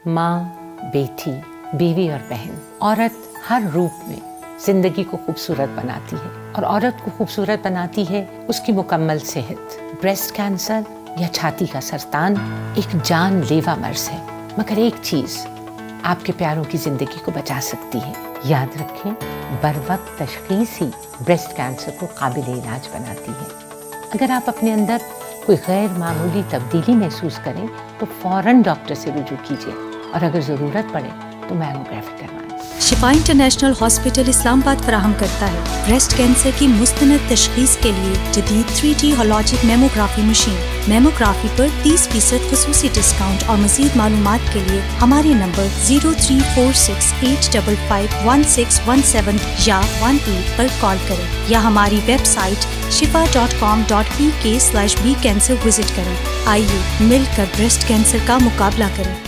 माँ, बेटी, बीवी और बहन, औरत हर रूप में जिंदगी को खूबसूरत बनाती है और औरत को खूबसूरत बनाती है उसकी मुकम्मल सेहत। ब्रेस्ट कैंसर या छाती का सरतान एक जानलेवा मर्ज है, मगर एक चीज़ आपके प्यारों की ज़िंदगी को बचा सकती है। याद रखें, बरवक्त तशख़ीस ही ब्रेस्ट कैंसर को काबिल इलाज बनाती है। अगर आप अपने अंदर कोई गैर मामूली तब्दीली महसूस करें तो फ़ौरन डॉक्टर से रुजू कीजिए और अगर ज़रूरत पड़े तो मैमोग्राफी करवाएं। शिफा इंटरनेशनल हॉस्पिटल इस्लामाबाद फराहम करता है ब्रेस्ट कैंसर की मुस्तनद तशख़ीस के लिए जदीद 3D होलॉजिक मेमोग्राफी मशीन। मेमोग्राफी पर 30% ख़ुसूसी डिस्काउंट और मज़ीद मालूमात के लिए हमारे नंबर 0346855117 या 18 पर कॉल करें या हमारी वेबसाइट shifa.com.pk/bcancer विजिट करें। आइए मिलकर ब्रेस्ट कैंसर का मुकाबला करें।